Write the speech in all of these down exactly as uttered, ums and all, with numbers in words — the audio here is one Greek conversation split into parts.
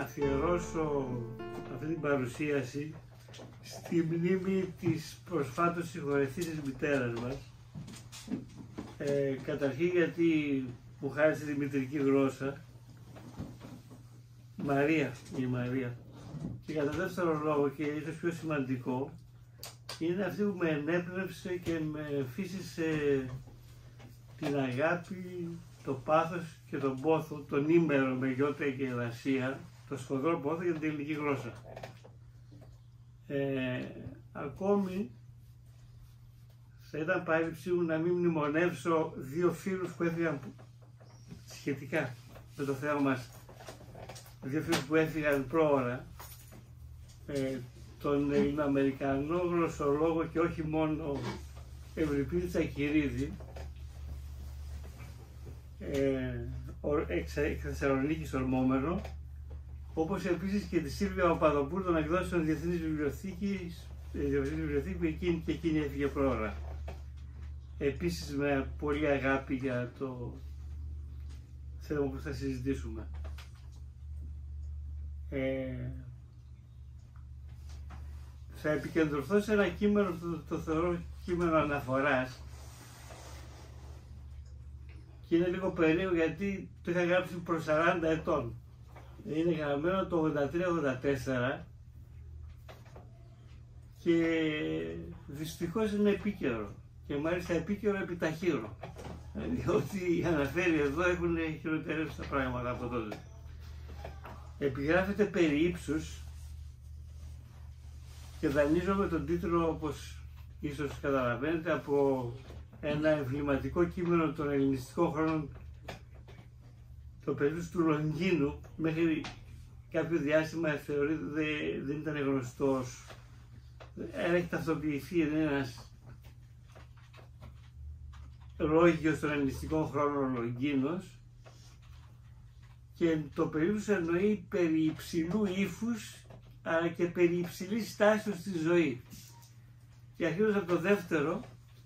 αφιερώσω αυτή την παρουσίαση στη μνήμη της προσφάτως συγχωρεθήσης μητέρας μας. Ε, καταρχήν γιατί μου χάρισε τη μητρική γλώσσα, Μαρία, η Μαρία. Και κατά δεύτερο λόγο και ίσως πιο σημαντικό, είναι αυτή που με ενέπνευσε και με φύσισε την αγάπη, το πάθος και τον πόθο, τον ήμερο με γιώτα και εργασία, το σφοδρό πόθο για την ελληνική γλώσσα. Ε, ακόμη θα ήταν παράληψή μου να μην μνημονεύσω δύο φίλους που έφυγαν σχετικά με το θέμα μας, δύο φίλους που έφυγαν πρόωρα, ε, τον Ελληνοαμερικανό γλωσσολόγο και όχι μόνο Ευρυπίδη Τσακυρίδη, ε, εξ Θεσσαλονίκης ορμόμενο, όπως επίσης και τη Σίλβια Παπαδοπούλου των εκδόσεων Διεθνής Βιβλιοθήκης, Διεθνής Βιβλιοθήκη που εκείνη και εκείνη έφυγε πρόωρα. Επίσης με πολύ αγάπη για το θέμα που θα συζητήσουμε. Ε, θα επικεντρωθώ σε ένα κείμενο που το, το θεωρώ κείμενο αναφοράς και είναι λίγο περίεργο γιατί το είχα γράψει προς σαράντα ετών. Είναι γραμμένο το ογδόντα τρία ογδόντα τέσσερα και δυστυχώς είναι επίκαιρο και μάλιστα επίκαιρο επιταχύρω, διότι αναφέρει εδώ έχουν χειροτερεύσει τα πράγματα από τότε. Επιγράφεται περί ύψους και δανείζομαι τον τίτλο, όπως ίσως καταλαβαίνετε, από ένα εμβληματικό κείμενο των ελληνιστικών χρόνων, το περίπτωση του Λονγκίνου. Μέχρι κάποιο διάστημα θεωρείται δεν, δεν ήταν γνωστός, έχει ταυτοποιηθεί, είναι ένας λόγιος των ελληνιστικών χρόνων Λονγκίνος, και το περίπτωση εννοεί περί υψηλού ύφους αλλά και περί υψηλής στάσεως στη ζωή. Και αρχίζοντας από το δεύτερο,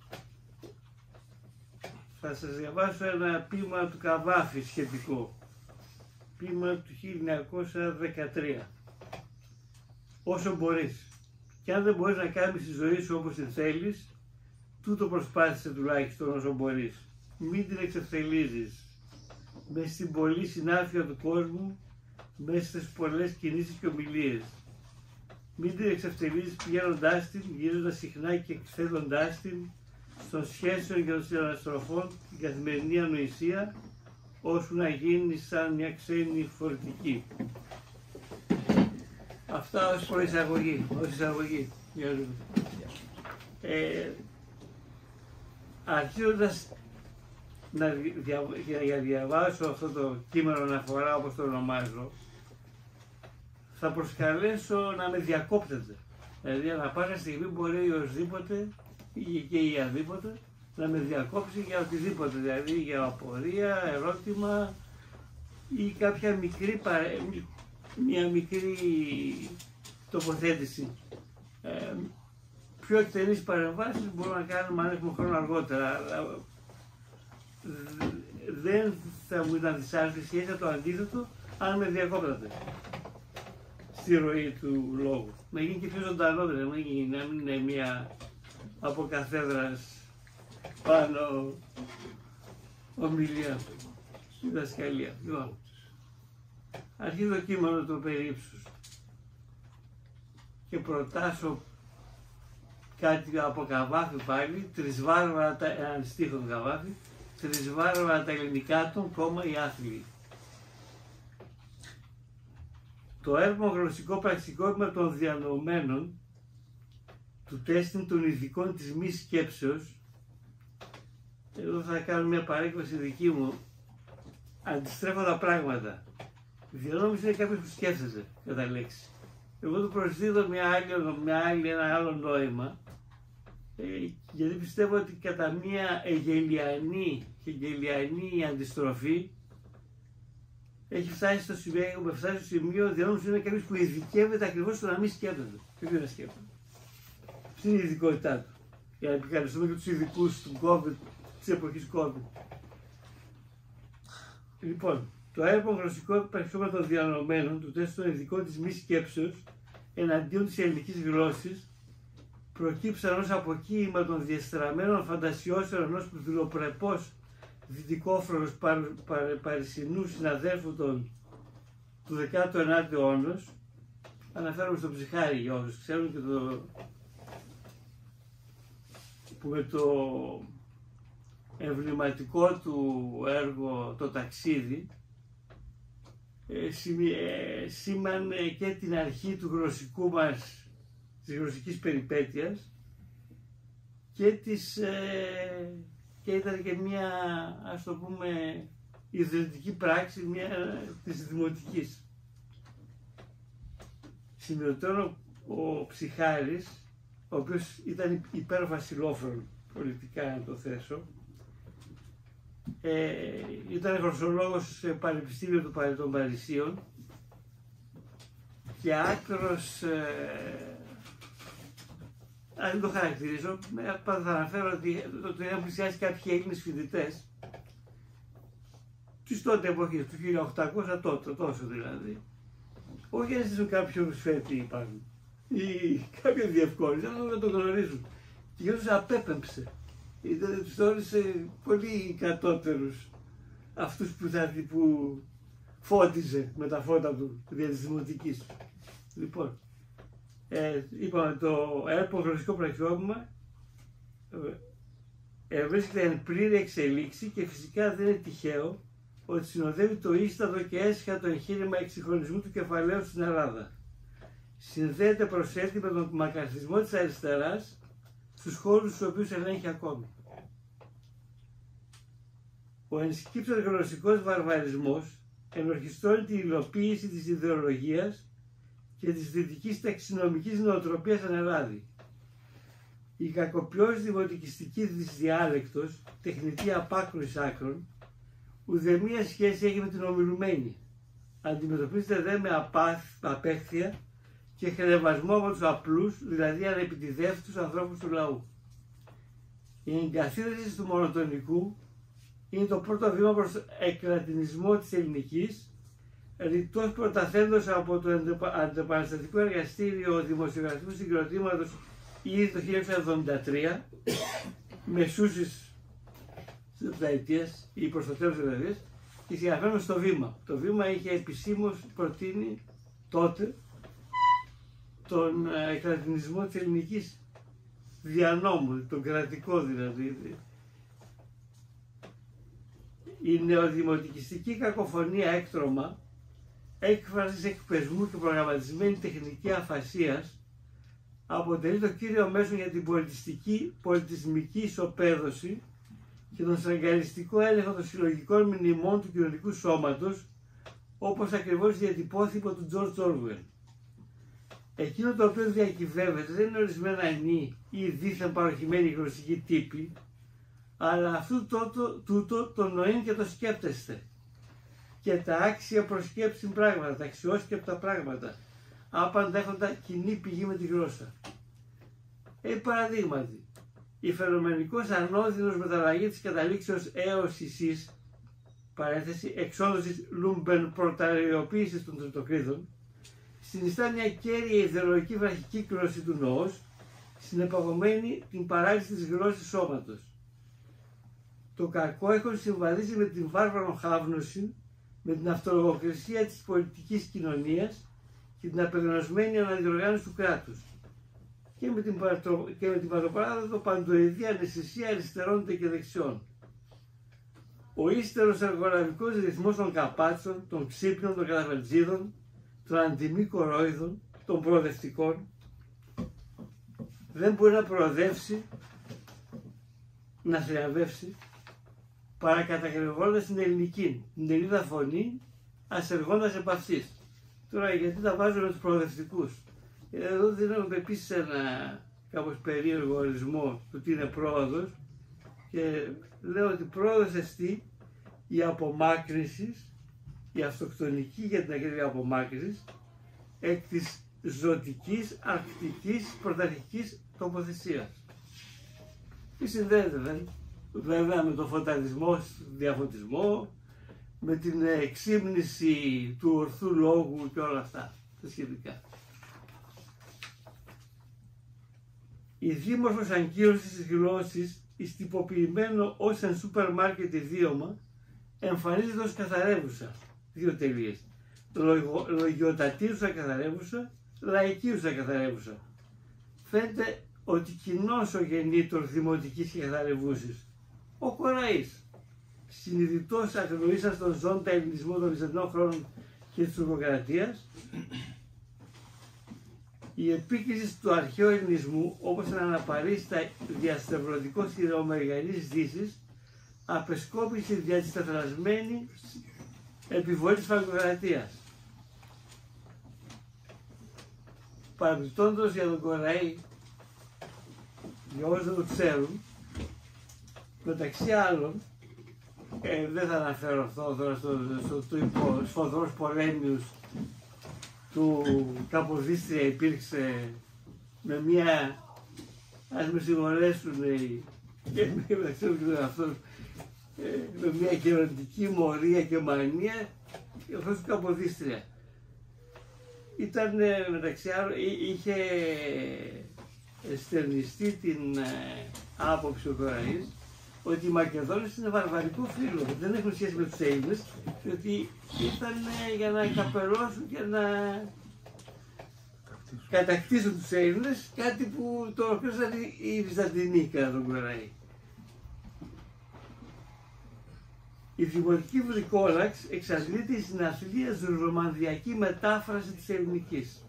θα σας διαβάσω ένα ποίημα του Καβάφη σχετικό, ποίημα του χίλια εννιακόσια δεκατρία. Όσο μπορείς. Και αν δεν μπορείς να κάνεις τη ζωή σου όπως την θέλεις, τούτο προσπάθησε τουλάχιστον όσο μπορείς. Μην την εξευθελίζεις μέσα στην πολλή συνάφεια του κόσμου, μέσα στις πολλές κινήσεις και ομιλίες. Μην την εξευθελίζεις πηγαίνοντάς την, γυρίζοντας συχνά και εκθέτοντάς την, των σχέσεων και των συναναστροφών, την καθημερινή ανοησία, ώσπου να γίνει σαν μια ξένη φορτική. Αυτά ως προεισαγωγή, ως εισαγωγή. Ε, αρχίζοντας να δια, για, για διαβάσω αυτό το κείμενο αναφορά, όπως το ονομάζω, θα προσκαλέσω να με διακόπτετε. Δηλαδή, ανά πάσα στιγμή μπορεί οσδήποτε ή και η αδίποτε να με διακόψει για οτιδήποτε, δηλαδή για απορία, ερώτημα ή κάποια μικρή, παρέ... μια μικρή τοποθέτηση. Ε, πιο εκτενείς παρεμβάσεις μπορούμε να κάνουμε αν έχουμε χρόνο αργότερα, αλλά δεν θα μου ήταν δυσάρεστη ή το αντίθετο αν με διακόπτατε στη ροή του λόγου. Να γίνει και πιο ζωντανό, να μην, να μην είναι μια από καθέδρας πάνω ομιλία, διδασκαλία. Λοιπόν, αρχίζει το κείμενο του περί ύψους και προτάσω κάτι από Καβάφη πάλι, τρισβάρβαρα τα, έναν στίχο του Καβάφη, τρισβάρβαρα τα ελληνικά των, κόμμα οι άθλοι. Το έρμο γλωσσικό πραξικόπημα των διανοουμένων, του τέστην των ειδικών της μη σκέψεως, εδώ θα κάνω μια παρέκβαση δική μου, αντιστρέφω τα πράγματα. Διανόμηση είναι κάποιος που σκέφτεται κατά λέξη. Εγώ του προσδίδω μια άλλη, μια άλλη, ένα άλλο νόημα, ε, γιατί πιστεύω ότι κατά μια εγελιανή και γελιανή αντιστροφή έχει φτάσει στο σημείο, έχουμε φτάσει στο σημείο, διανόμηση είναι κάποιος που ειδικεύεται ακριβώς στο να μην σκέφτεται. Και δεν σκέφτεται. Αυτή είναι η ειδικότητά του. Για να επικαλεστούμε και τους ειδικούς του COVID, της εποχής COVID. Λοιπόν, Το έρπον γλωσσικό επεξόμενο των διανομένων του τεστ των ειδικών της μη σκέψεως εναντίον της ελληνικής γλώσσης προκύψαν ως αποκοίημα των διεστραμμένων φαντασιώσεων ενός δουλοπρεπώς δυτικόφρονος παρ, παρ, παρισινού συναδέλφου των, του δεκάτου ενάτου αιώνα. Αναφέρομαι στο Ψυχάρι για όσους ξέρουν, και το που με το εμβληματικό του έργο «Το ταξίδι» ε, ε, σήμανε και την αρχή του γλωσσικού μας, της γλωσσικής περιπέτειας, και, της, ε, και ήταν και μια, ας το πούμε, ιδρυτική πράξη μια, της δημοτικής. Σημειωτών ο Ψυχάρης, ο οποίος ήταν υπερβασιλόφρον πολιτικά, να το θέσω, ε, ήταν γλωσσολόγος σε πανεπιστήμιο των Παρισίων και άκρος, ε, αν δεν το χαρακτηρίζω, θα αναφέρω ότι το είχαν πλησιάσει κάποιοι Έλληνες φοιτητές της τότε εποχής, του χίλια οκτακόσια, τότε, τόσο δηλαδή, όχι να ζήσουν κάποιο σφέτη πάνω ή κάποια διευκόλυνση, αλλά να το γνωρίζουν. Και γι' αυτό απέπεμψε. Ήταν, τους θεώρησε πολύ κατώτερους αυτούς που, θα, που φώτιζε με τα φώτα του δια της δημοτικής. Λοιπόν, ε, είπαμε, το έρπον γλωσσικό πραξιόπημα ε, βρίσκεται εν πλήρη εξελίξη και φυσικά δεν είναι τυχαίο ότι συνοδεύει το ίστατο και έσχατο εγχείρημα εξυγχρονισμού του κεφαλαίου στην Ελλάδα. Συνδέεται προς έτη με τον μακαρθισμό της αριστεράς στους χώρους στους οποίους ελέγχει ακόμη. Ο ενσκύψος γλωσσικός βαρβαρισμός ενορχιστρώνει την υλοποίηση της ιδεολογίας και της δυτικής ταξινομικής νοοτροπίας στην Ελλάδα. Η κακοποιός δημοτικιστική δυσδιάλεκτος, τεχνητή απάκρουης άκρων, ουδέμια σχέση έχει με την ομιλουμένη. Αντιμετωπίζεται δε με απάθ, απέχθεια και χρεβασμό από τους απλούς, δηλαδή ανεπιτιδεύτους ανθρώπους του λαού. Η εγκαθίδρυση του μονοτονικού είναι το πρώτο βήμα προς εκλατινισμό της ελληνικής, ρητός προταθέντος από το αντεπαναστατικό εργαστήριο δημοσιογραφικού συγκροτήματος ήδη το χίλια εννιακόσια εβδομήντα τρία, μεσούσης επταετίας ή προς το τέλος της επταετίας, και συγγραφέμε στο Βήμα. Το Βήμα είχε επισήμως προτείνει τότε τον εκκρατινισμό της ελληνικής δια νόμου, τον κρατικό δηλαδή. Η νεοδημοτικιστική κακοφωνία έκτρωμα, έκφραση εκπεσμού και προγραμματισμένη τεχνική αφασίας, αποτελεί το κύριο μέσο για την πολιτιστική, πολιτισμική ισοπαίδωση και τον στραγγαλιστικό έλεγχο των συλλογικών μνημών του κοινωνικού σώματος, όπως ακριβώς διατυπώθηκε από τον Τζορτζ Όρουελ. Εκείνο το οποίο διακυβεύεται δεν είναι ορισμένα ενή ή δίθεν παροχημένοι γλωσσικοί τύποι, αλλά αυτού τούτο, τούτο το νοήν και το σκέπτεστε. Και τα άξια προσκέψιν πράγματα, τα αξιόσκεπτα πράγματα, άπαντα έχοντα κοινή πηγή με τη γλώσσα. Ε, παραδείγματι, η φαινομενικός ανώδυνος μεταλλαγή της καταλήξεως έως εσείς, παρένθεση, εξόδωσης λούμπεν προταριοποίησης των τριτοκρίδων, συνιστά μια κέρια ιδεολογική βραχικύκλωση του νοός, συνεπαγωμένη την παράλυση της γλώσσης σώματος. Το κακό έχουν συμβαδίσει με την βάρβαρο χάβνωση, με την αυτολογοκρισία της πολιτικής κοινωνίας και την απεγνωσμένη αναδιοργάνωση του κράτους και με την, πατρο... και με την πατροπαράδοτο παντοειδή αναισθησία αριστερών και δεξιών. Ο ύστερος εργολαβικός ρυθμός των καπάτσων, των ξύπνων, των καταφαλτζίδων, των αντιμή κορόιδων, των προοδευτικών, δεν μπορεί να προοδεύσει, να θριαμβεύσει, παρακατακρεβώντας την ελληνική, την Ελληνίδα φωνή, ασεργώντας επαυστής. Τώρα γιατί τα βάζω με τους προοδευτικούς. Εδώ δίνουμε επίσης ένα κάπως περίεργο ορισμό του τι είναι πρόοδος και λέω ότι πρόοδος εστί η απομάκρυνση, η αυτοκτονική για την ακρίβεια απομάκρυνση εκ της ζωτικής, αρκτικής, πρωταρχικής τοποθεσίας. Τι συνδέεται δεν, βέβαια με τον φωτισμό, διαφωτισμό, με την εξύμνηση του ορθού λόγου και όλα αυτά τα σχετικά. Η δίμορφος αγκύρωση της γλώσσης, εις τυποποιημένο ως εν σούπερ μάρκετ ιδίωμα, εμφανίζεται ως καθαρεύουσα, δύο τελείες, λογο, λογιοτατήρουσα καθαρεύουσα, λαϊκίουσα καθαρεύουσα. Φαίνεται ότι κοινός ο γεννήτωρ δημοτικής και καθαρευούσης, ο Κοραής, συνειδητός αγνοήσας των ζώντα ελληνισμού των Βυζαντινών χρόνων και της Τουρκοκρατίας, η επίκριση του αρχαίου ελληνισμού, όπως αναπαρίστα διασταυρωτικό σιδηρομεγαλής Δύσης, απεσκόπησε δια της τετρασμένη επιβολή της Φραγκοκρατίας. Παραπληκτόντως για τον Κοραή, για όσοι δεν το ξέρουν, μεταξύ άλλων, ε, δεν θα αναφέρω αυτό τώρα στο, στο, στο υπό, σφοδρός πολέμιους του Καποδίστρια υπήρξε με μια, ας με συγχωρέσουν και μεταξύ αυτών, με μια γεροντική μορία και μανία, αυτός του Καποδίστρια. Ήταν μεταξύ άλλων, είχε εστερνιστεί την ε, άποψη ο Κοραής ότι οι Μακεδόνες είναι βαρβαρικό φύλο, δεν έχουν σχέση με τους Έλληνες, διότι ήταν ε, για να καπελώσουν και να κατακτήσουν τους Έλληνες, κάτι που το ολοκλήρωσαν οι Βυζαντινοί κατά τον Κοραή. Η δημοτική βρικόλαξ εξαντλείται στην αθλία ζουρομανδιακή μετάφραση της ελληνικής.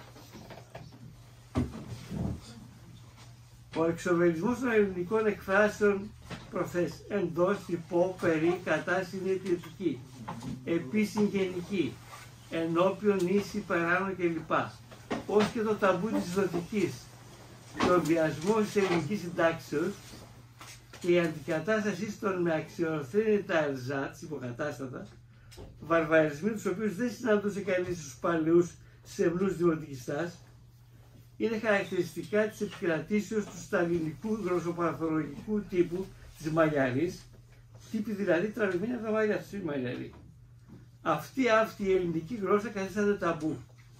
Ο εξοβελισμός των ελληνικών εκφράσεων προθές εντός, υπό, περί, κατά, συναιτητική, επί, συγγενική, ενώπιον, ίση, περάνω κλπ. Ως και το ταμπού της δοτικής, το βιασμό της ελληνικής συντάξεως και η αντικατάστασή των με αξιοθρύνητα ερζάτ, υποκατάστατα, βαρβαρισμοί τους οποίους δεν συναντούσε κανείς στους παλαιούς σεμνούς δημοτικιστάς, είναι χαρακτηριστικά της επικρατήσεως του σταλινικού γλωσσοπαραθολογικού τύπου της μαλλιαρής, τύπη δηλαδή τραβηγμένη από τα μαλλιά του, η μαλλιαρή. Αυτή, αυτή η ελληνική γλώσσα καθίσταται ταμπού.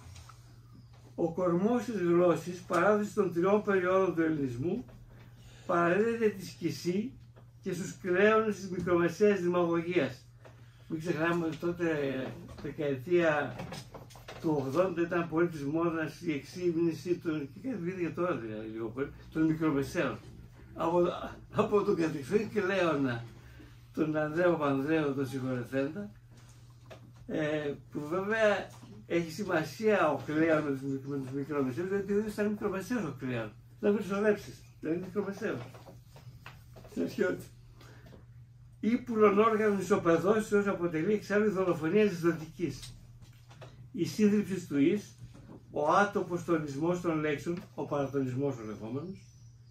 Ο κορμός της γλώσσης, παράδοση των τριών περιόδων του ελληνισμού, παραδίδεται τη σκησή και στους κλέονες της μικρομεσαίας δημαγωγίας. Μην ξεχνάμε ότι τότε, δεκαετία του ογδόντα, ήταν πολύ της μόδας η εξύμνηση των, και κάτι και τώρα δηλαδή λίγο πολύ, των μικρομεσαίων. Από, από τον κατηφή κλέωνα, τον Ανδρέο Παπανδρέου, τον συγχωρεθέντα, ε, που βέβαια έχει σημασία ο κλέον με τους μικρομεσαίους, διότι δεν ήταν μικρομεσαίος ο κλέον. Δεν μην σωρέψεις, δεν είναι μικρομεσαίος. Στρατιώτη. Ή πουλονόργανο ισοπεδώσεως αποτελεί εξάλλου δολοφονία της δοτικής. Η σύνδριψη του εις, ο άτοπος τονισμός των λέξεων, ο παρατονισμός ο λεγόμενος,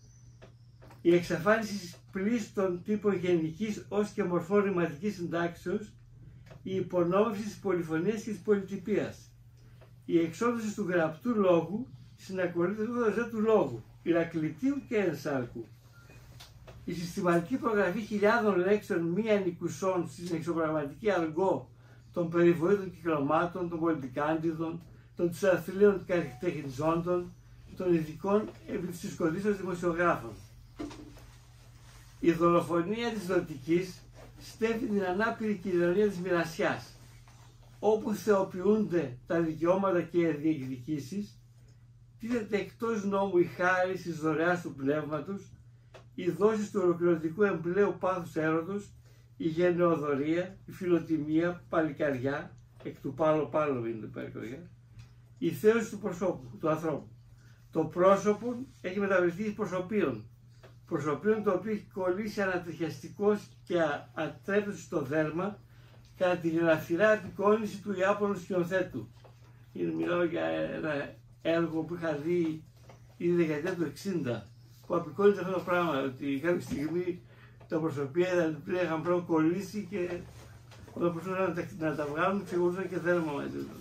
η εξαφάνιση πλήστων τύπων γενικής ως και μορφών ρηματικής συντάξεως, η υπονόμευση της πολυφωνίας και της πολυτυπίας, η εξόδωση του γραπτού λόγου συνακολουθεί το δοζέ του λόγου, Ηρακλητίου και Ενσάρκου, η συστηματική προγραφή χιλιάδων λέξεων μη ανικουσών στην εξωπραγματική αργό των περιβόητων κυκλωμάτων, των πολιτικάντιδων, των τσαρθλίων καλλιτεχνιζόντων, των ειδικών επί της συσκοτήσεως δημοσιογράφων. Η δολοφονία της δοτικής στέφει την ανάπηρη κοινωνία της μοιρασιάς, όπου θεοποιούνται τα δικαιώματα και οι διεκδικήσεις, τίθεται εκτός νόμου η χάρις της δωρεάς του πνεύματος, οι δόσεις του ολοκληρωτικού εμπλέου πάθους έρωτος, η γενεοδορία, η φιλοτιμία, παλικαριά, εκ του πάλο πάλο είναι το παλικαριά, η θέωση του προσώπου, του ανθρώπου. Το πρόσωπο έχει μεταβληθεί εις προσωπίον, προσωπίον το οποίο έχει κολλήσει ανατριχιαστικός και ατρέπτος στο δέρμα κατά τη γραφειρά απεικόνηση του Ιάπωνου σκηνοθέτου. Είναι, μιλάω για ένα έργο που είχα δει ήδη δεκαετία του εξήντα, που απεικόνιζε αυτό το πράγμα, ότι κάποια στιγμή τα προσωπία είχαν πρώτα κολλήσει και όταν προσπαθούσαν να, να τα βγάλουν ξεχωρούσαν και δέρμα μαζί του.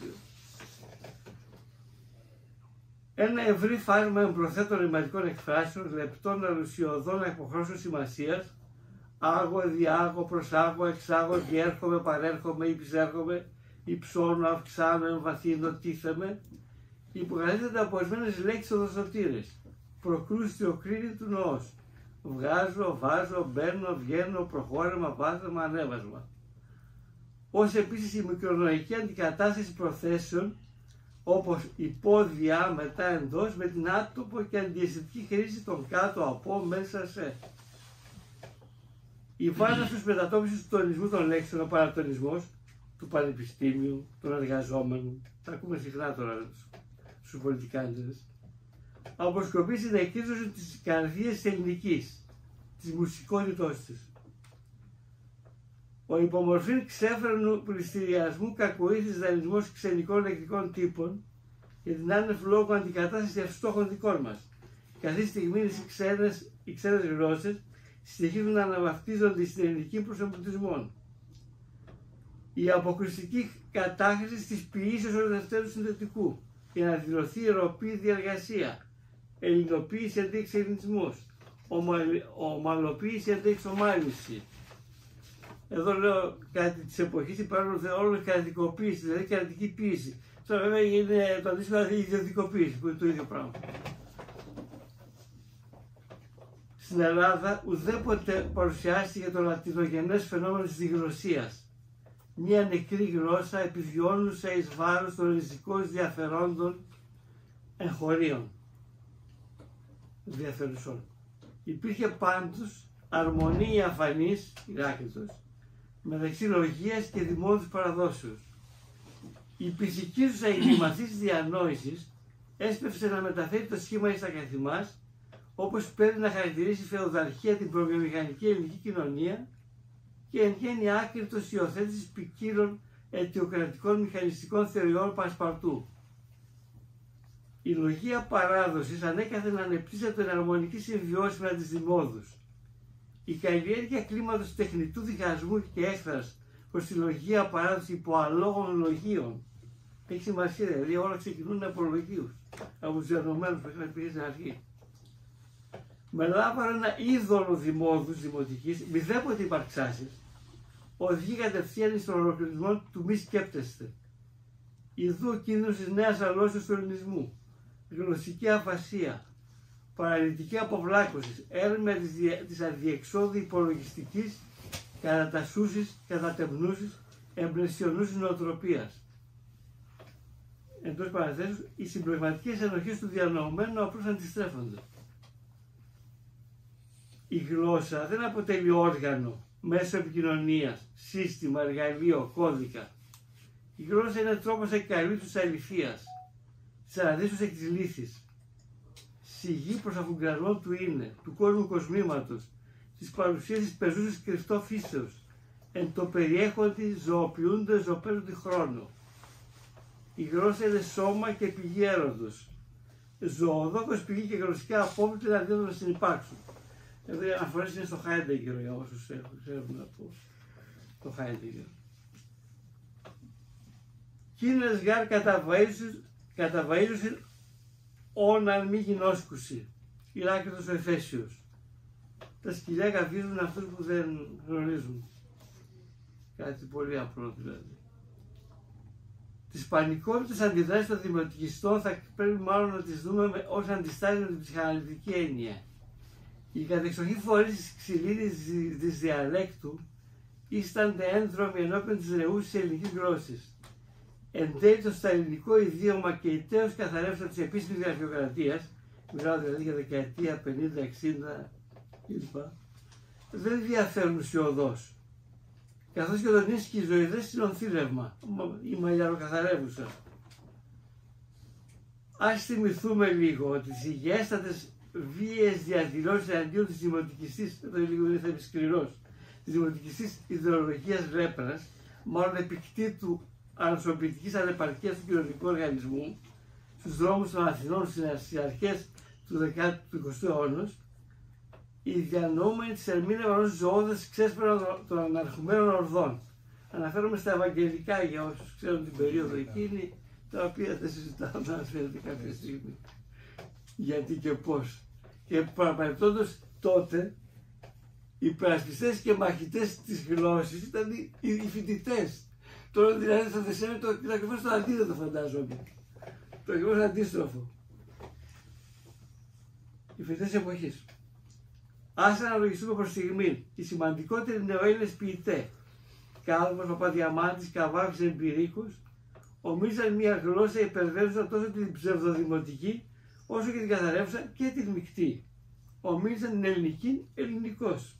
Ένα ευρύ φάσμα εμπροθέτων ρηματικών εκφράσεων, λεπτών αλουσιωδών αποχρώσεων σημασίας, άγω, διάγω, προσάγω, εξάγω, διέρχομαι, παρέρχομαι, υπησέρχομαι, υψώνω, αυξάνω, εμβαθύνω, τίθεμαι, υπογραφίζονται από ορισμένες λέξεις οδοστοτήρες. Προκρούστιο κρίνη του νοός. Βγάζω, βάζω, μπαίνω, βγαίνω, προχώρημα, βάθεμα, ανέβασμα. Ως επίσης η μικρονοϊκή αντικατάσταση προθέσεων, όπως υπόδια, μετά, εντός, με την άτομο και αντιαισθητική χρήση των κάτω, από, μέσα, σε. Η βάση στους μετατόπισης του τονισμού των λέξεων, ο παρατονισμός του πανεπιστήμιου, των εργαζόμενων, τα ακούμε συχνά τώρα στους πολιτικάντες, αποσκοπεί στην εκδήλωση της καρδίας της ελληνικής, της μουσικότητός της. Ο υπομορφήν ξέφρενου πληστηριασμού κακοήθης δανεισμός ξενικών λεκτικών τύπων και την άνευ λόγω αντικατάσταση ευστόχων δικών μας. Καθή στιγμή οι ξένες, οι ξένες γλώσσες συνεχίζουν να αναβαφτίζονται στην ελληνική προς εμπλουτισμών. Η αποκριστική κατάχρηση της ποιήσεως του δευτέρου συνδετικού για να δηλωθεί ροπή διαργασία, ελληνοποίηση αντί εξελινισμός, ομαλοποίηση αντί εξομάλυνση. Εδώ λέω κάτι της εποχής υπάρχουν όλο κρατικοποίηση, δηλαδή κρατική ποίηση. Τώρα βέβαια είναι το αντίστοιχο δηλαδή ιδιωτικοποίηση που είναι το ίδιο πράγμα. Στην Ελλάδα ουδέποτε παρουσιάστηκε το λατινογενές φαινόμενο της διγλωσσίας. Μια νεκρή γλώσσα επιβιώνουσα εις βάρος των ριζικών διαφερόντων εγχωρίων. Διαφερουσών. Υπήρχε πάντως αρμονία αφανής, Ηράκλειτος, μεταξύ λογίας και δημόδους παραδόσεως. Η πισικίζουσα εγκληματής της διανόησης έσπευσε να μεταφέρει το σχήμα εις τα καθημάς, όπως πρέπει να χαρακτηρίσει φεουδαρχία την προβιομηχανική ελληνική κοινωνία και εν γέννη άκριτος υιοθέτησης ποικίλων αιτιοκρατικών μηχανιστικών θεωριών πασπαρτού. Η λογία παράδοσης ανέκαθεν ανεπτύσσεται εν αρμονική συμβιώση με τις δημόδους. Η καλλιέργεια κλίματος τεχνητού διχασμού και έκφρας προς τη λογία παράδοση υπό αλόγων λογίων έχει σημασία, δηλαδή όλα ξεκινούν από λογίους, από τους διανομένους που είχαν πει στην αρχή. Με λάβαρο ένα είδωλο δημόδους δημοτικής, μηδέποτε υπαρξάσεις, οδηγεί κατευθείαν στον ολοκληρωτισμό του μη σκέπτεστε. Ιδού ο κίνδυνος της νέας αλώσεως του ελληνισμού, γλωσσική αφασία, παραλυτική αποβλάκωση, έρευνα της, της αδιεξόδου υπολογιστικής, κατατασσούσης, κατατεμνούσης, εμπλαισιονούσης νοοτροπίας. Εντός παραθέσεως, οι συμπληρωματικές ενοχές του διανοωμένου απλώς αντιστρέφονται. Η γλώσσα δεν αποτελεί όργανο, μέσο επικοινωνίας, σύστημα, εργαλείο, κώδικα. Η γλώσσα είναι τρόπος εκκαλύψης της αληθείας, της αναδύσεως εκ της λύθης, σιγή προς αφουγκρασμό του είναι, του κόσμου κοσμήματος, της παρουσίας της πεζούσης κρυφτό φύσεως, εν το περιέχοντι ζωοποιούνται, ζωοπαίζονται χρόνο. Η γλώσσα είναι σώμα και πηγή έρωτος. Ζωοδόκος πηγή και γλωσσικά απόβλητα να δίνουν να συνυπάρξουν. Εδώ οι αναφορές είναι στο Χάιντεγκερ, για όσους ξέρουν από το Χάιντεγκερ. Κίνες γάρ καταβαΐζουσιν όναν μη γινώσκουσι. Ηράκλειτος ο Εφέσιος. Τα σκυλιά καβίζουν αυτούς που δεν γνωρίζουν. Κάτι πολύ απλό δηλαδή. Τις πανικότητες αντιδράσεις των δημοτικιστών θα πρέπει μάλλον να τις δούμε ως αντιστάσεις με την ψυχαναλυτική έννοια. Οι κατεξοχή φορείς της ξυλίνης της διαλέκτου ίστανται ένδρομοι ενώπιον της ρεούς της ελληνικής γλώσσης. Εν τέλει το στα ελληνικό ιδίωμα και η τέως καθαρεύουσα της επίσημης γραφειοκρατίας, μιλάω δηλαδή για δεκαετία πενήντα εξήντα κλπ, δεν διαφέρουν ουσιοδός. Καθώς και τον ίσκιζοειδές συνονθήλευμα, η μαλλιαροκαθαρεύουσα. Ας θυμηθούμε λίγο ότι τις υγιέστατες βίαιες διαδηλώσεις εναντίον της δημοτικιστής, εδώ λίγο είναι θα σκληρός, της δημοτικιστής ιδεολογίας ρέπρας, μάλλον επικτήτου ανοσοποιητικής ανεπαρκείας του κοινωνικού οργανισμού, στους δρόμους των Αθηνών στις αρχές του δεκάτου εικοστού αιώνα, οι διανοούμενοι της ερμήνευαν ως ζωώδες ξέσπεραν των αναρχουμένων ορδών. Αναφέρομαι στα Ευαγγελικά για όσους ξέρουν την περίοδο εκείνη, τα οποία δεν συζητάω να αναφέρετε κάποια στιγμή. Γιατί και πώς. Και παραπλανητώντας τότε Οι υπερασπιστές και μαχητές της γλώσσης ήταν οι, οι φοιτητές. Τώρα δηλαδή θα δεσμεύει το, το ακριβώς το αντίθετο, φαντάζομαι. Το ακριβώς αντίστροφο. Οι φοιτητές εποχής. Ας αναλογιστούμε προς στιγμή. Οι σημαντικότεροι νεοέλληνες ποιητές, Κάλβος, Παπαδιαμάντης, Καβάφης, Εμπειρίκος, ομίλησαν μια γλώσσα υπερβαίνουσα τόσο την ψευδοδημοτική, όσο και την καθαρεύουσα και την μεικτή. Ομίλησαν την ελληνική ελληνικός.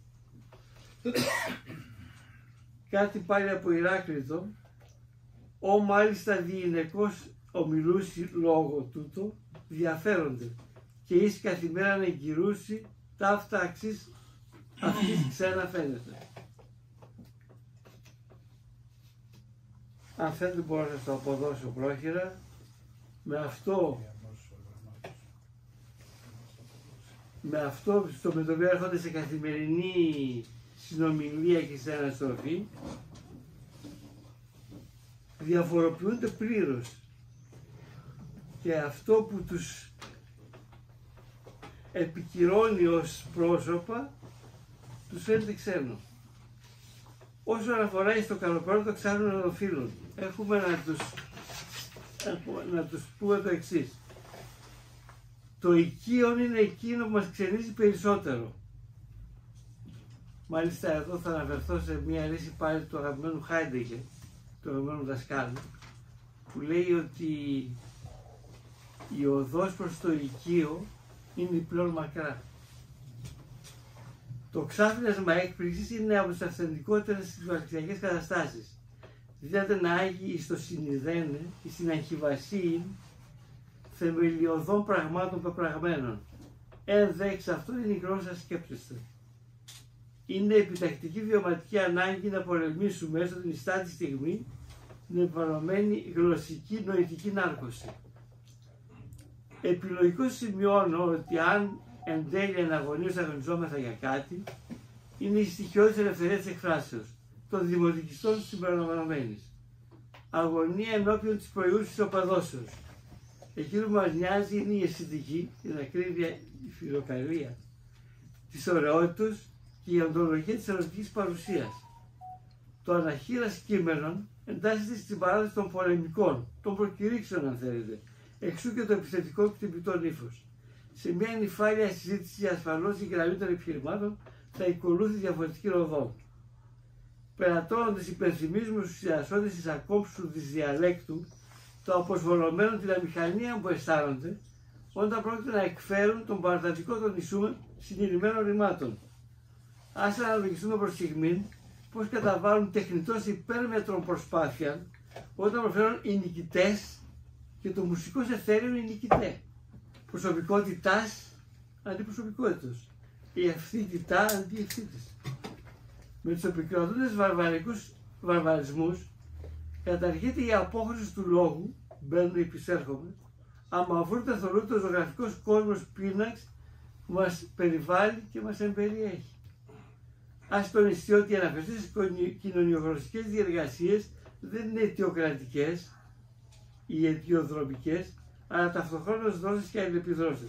Κάτι πάλι από Ηράκλειτο, ο μάλιστα διηνεκός ομιλούσι λόγο τούτο, διαφέρονται και εις καθημέρα να εγκυρούσει ταύτα αξίς αυτής ξένα φαίνεται. Αν θέλετε μπορώ να σας το αποδώσω πρόχειρα. Με αυτό, με αυτό στο με το οποίο έρχονται σε καθημερινή συνομιλία και σε αναστροφή, διαφοροποιούνται πλήρως. Και αυτό που τους επικυρώνει ως πρόσωπα, τους φαίνεται ξένο. Όσον αφορά στο καλοπρόοδο ξένων ενοφύλων, έχουμε να τους, να τους πούμε το εξής. Το οικείον είναι εκείνο που μας ξενίζει περισσότερο. Μάλιστα εδώ θα αναφερθώ σε μια λύση πάλι του αγαπημένου Χάιντεγκερ, του αγαπημένου δασκάλου, που λέει ότι η οδός προς το οικείο είναι πλέον μακρά. Το ξάφνιασμα έκπληξης είναι από τις αυθεντικότερες συμβαστικές καταστάσεις. Δίδεται να άγει στο συνειδένε ή στην αγχυβασία θεμελιωδών πραγμάτων πεπραγμένων. Εν δε εξ αυτού είναι η γλώσσα σκέπτεστε. Είναι επιτακτική βιωματική ανάγκη να πολεμήσουμε μέσω την ιστάτη στιγμή την επιβαλλωμένη γλωσσική νοητική νάρκωση. Επιλογικώς σημειώνω ότι αν εν τέλει εναγωνίως αγωνιζόμεθα για κάτι, είναι η στοιχειώδης ελευθερία της εκφράσεως, των δημοτικιστών συμπεριλαμβανομένης. Αγωνία ενώπιον της προϊούσης οπαδώσεως. Εκείνο που μας νοιάζει είναι η αισθητική, την ακρίβεια, η φιλοκαλία της ωραιότητας και η οντολογία της ερωτικής παρουσίας. Το αναχείρας κείμενων εντάσσεται στην παράδοση των πολεμικών, των προκηρύξεων αν θέλετε, εξού και το επιθετικό κτυπητό ύφος. Σε μια νυφάλια συζήτηση ασφαλώς και γραμμήτων επιχειρημάτων θα ακολούθει διαφορετική οδό. Περατώνοντας υπενθυμίζουμε στους ιασόντες της ακόμψου της διαλέκτου το αποσβολωμένο την αμηχανία που αισθάνονται όταν πρόκειται να εκφέρουν τον παρατατικό των ισούμε συνειδημένων ρημάτων. Ας αναλογιστούμε προς στιγμήν πώς καταβάλουν τεχνητός υπέρμετρων προσπάθεια όταν προφέρουν οι νικητές και το μουσικό σε θέλουν οι νικητέ. Προσωπικότητας αντί προσωπικότητας. Η ευθύτητα αντί ευθύτης. Με τους επικρατούντες βαρβαρικούς βαρβαρισμούς καταργείται η απόχρωση του λόγου, μπαίνουν επισέρχομαι, αμαυρούνται θολούται ο ζωγραφικός κόσμος πίναξ που μας περιβάλλει και μας εμπεριέχει. Ας τονιστεί ότι οι αναφερθείς κοινωνιογνωστικές διεργασίες δεν είναι αιτιοκρατικές ή αιτιοδρομικές, αλλά ταυτοχρόνως δόσεις και αλληλεπιδρόσεις.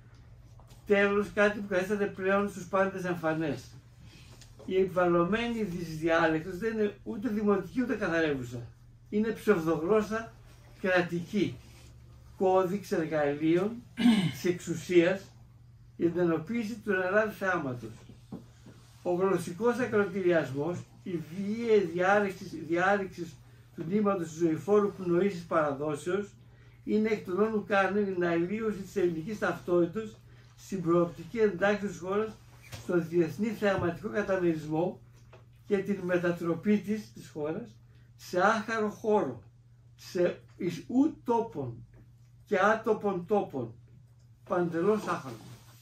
Τέλος, κάτι που καθίσταται πλέον στους πάντες εμφανές. Η επιβαλλωμένη δυσδιάλεκτος δεν είναι ούτε δημοτική ούτε καθαρεύουσα. Είναι ψευδογλώσσα κρατική, κώδικς εργαλείων της εξουσίας για την ενοποίηση του εναλλάδου θεάματος. Ο γλωσσικός ακροτηριασμός, η βίαιη διάρρηξη του νήματος του ζωηφόρου πνοήσης παραδόσεως είναι εκ των όνου κάνουν την αλλίωση της ελληνικής ταυτότητας στην προοπτική εντάξει της χώρας στον διεθνή θεαματικό καταμερισμό και την μετατροπή της, της χώρας, σε άχαρο χώρο, σε εις ου τόπων και άτοπων τόπων, παντελώς άχαρο.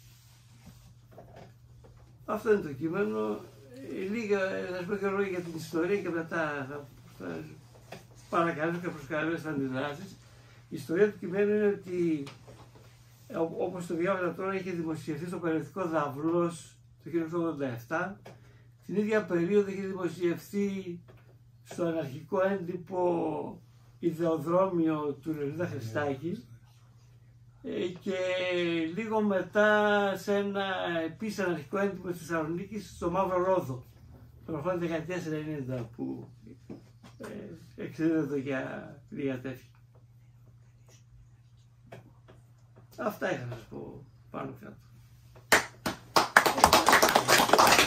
Αυτό είναι το κείμενο. Λίγα, θα σας πω και λόγια για την ιστορία και μετά θα, θα παρακαλώ και προσκαλώ στις αντιδράσεις. Η ιστορία του κειμένου είναι ότι, όπως το διάβασα τώρα, είχε δημοσιευθεί στο περιοδικό Δαυλός το χίλια εννιακόσια ογδόντα επτά. Την ίδια περίοδο είχε δημοσιευθεί στο αναρχικό έντυπο Ιδεοδρόμιο του Λεωνίδα Χριστάκη. και λίγο μετά σε ένα επίσης αναρχικό έντυπο της Θεσσαλονίκης στο Μαύρο Ρόδο. Προχώρησε δεκαετία ενενήντα που ε, εξέδεται για λίγα τέτοια. Αυτά είχα να σας πω πάνω κάτω.